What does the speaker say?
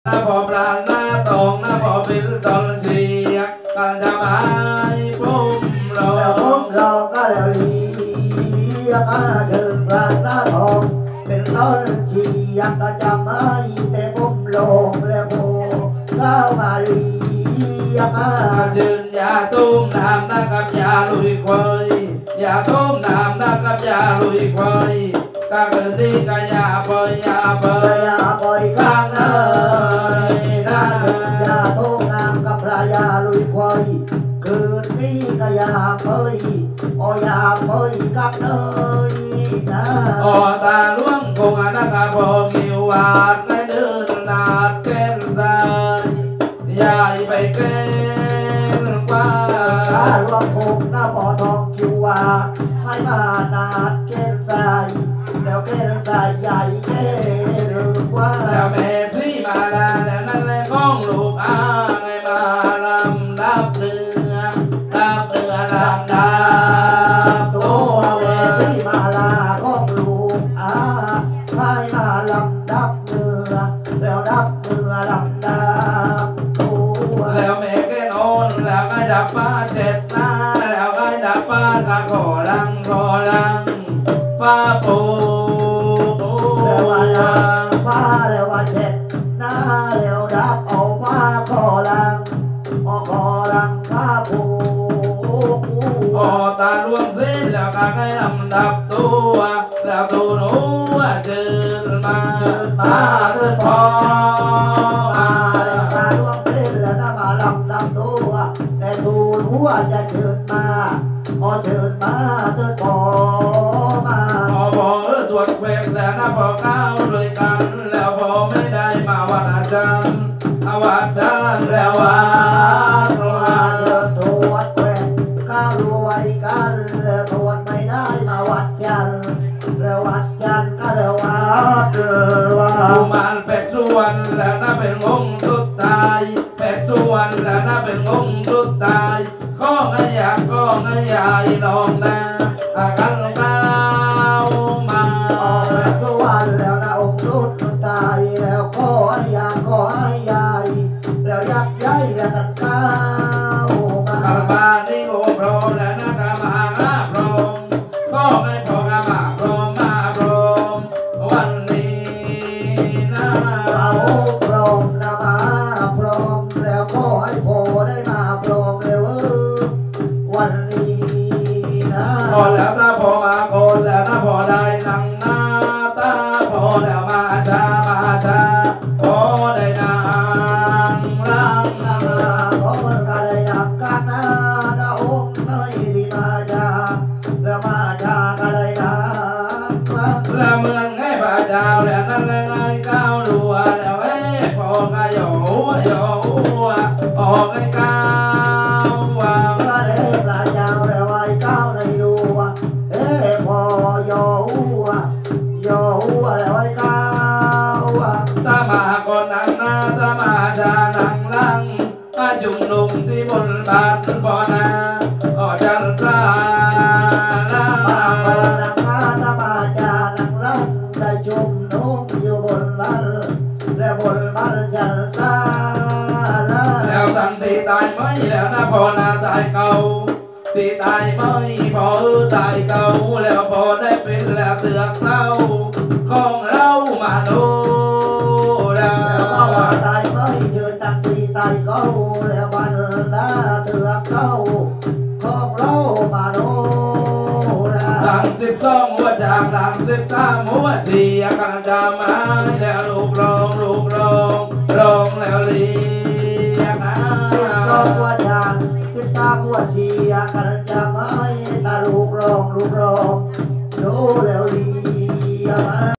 น้าพอปลาหน้าตองน้าพอปิลตอนเสียกันจะมาพุ่มรอก็แล้วลีก็เชิญปลาหน้าทองเป็นต้นชียังก็จะไม่แต่พุ่มลงแล้วโบก้าวมาลีเชิญยาต้มน้ำนักกับยาลุยควายยาต้มน้ำนักกับยาลุยควายกะเกินดีกะยาปอยข้างเลยนะยาต้มน้ำกับพระยาลุยควายคืนนี้ก็ยาเผยยาเผยกับเลยนะตาล่วงคงนักพอกิวาดในเดินนาดแก่นได้ยายไปแก่นกว่าตาล่วงคงน้าพอทองกิวาดให้มานาดแก่นใส่แล้วแก่นใส่ใหญ่แก่นกว่าแล้วแม่ที่มาดาแล้วนั่นแหละก้องลูกอ้างให้มาลำดับเนื้อลำดับตัวแม่ที่มาลาก้องลูกให้มาลำดับเนื้อแล้วดับเนื้อลำดับตัวแล้วแม่แกนอนแล้วก็ดับป้าเจ็ดหน้าแล้วก็ดับป้าตะขอลังป้าปูแล้วว่าเจ็ดหน้าแล้วดับเอาป้าขอลังป้าปูตาล่วงเส้นแล้วก็ให้ลำดับตัวแล้วตัวหนูเดินมาเดินพอแล้วตาล่วงเส้นแล้วนะมาลำดับตัวแต่ตัวหนูจะเชิญมาเชิญมาเดินพอมาพอตรวจเวรแล้วนะพอเข้าด้วยกันแล้วพอไม่ได้มาวันอาจารย์แล้วว่าเดินตรวจเวรก้าวรวยกันแล้วตรวจไม่ได้มาวัดจันแล้ววัดจันก็แล้วว่ากุมารเป็ดส่วนแล้วน่าเป็นงสุดตายเป็ดส่วนแล้วน่าเป็นงสุดตายข้อไงอยากลองนะกันก้าวมาเป็ดส่วนแล้วนะองค์สุดตายแล้วข้อให้ยายแล้วยักษ์ใหญ่แล้วกันก้าวมาบ้านที่โง่โปรแล้วนะกะมาโปรข้อให้พอกะมาโปรวันนี้นะพร้อมนะมาพร้อมแล้วขอให้พอได้มาพร้อมแล้ววันนี้นะพอแล้วถ้าพอมาโกนแล้วถ้าพอได้นั่งหน้าตาพอแล้วมาช้าพอได้นั่งร่างพอมันก็ได้นั่งกันนะดาวน้อยที่มาช้าแล้วมาช้าก็ได้นั่งแล้วเหมือนให้พระเจ้าแล้วนั่นแหละไงก้าวรัวแล้วเอ้พอก็โยไอ้ก้าววางก็ได้พระเจ้าแล้วไอ้ก้าวในรัวพอโยแล้วไอ้ก้าวตามาก่อนนั่งหน้าตามาจานั่งหลังจุ่มนุ่มที่บนบาทบ่อนาจันทรานั่งหน้าตามาจานั่งหลังได้จุ่มนุ่มอยู่บนบ้านและบนบ้านจันทราแล้วตั้งตีตายไหมแล้วนะพอนาตายเก่าตีตายไหมพอตายเก่าแล้วพอได้เป็นแล้วเสือกเล่าของเรามาโนแล้วก็ว่าตายไหมเชิญตั้งตีตายเก่าแล้ววันละเสือกเล่าของเรามาโนหลัง12หัวจางหลัง13หัวเสียกันจำมาแล้วลูกร้องแล้วเรียกหัวจาง13หัวเสียกันจำมาตาลูกร้องดูแล้วเรียก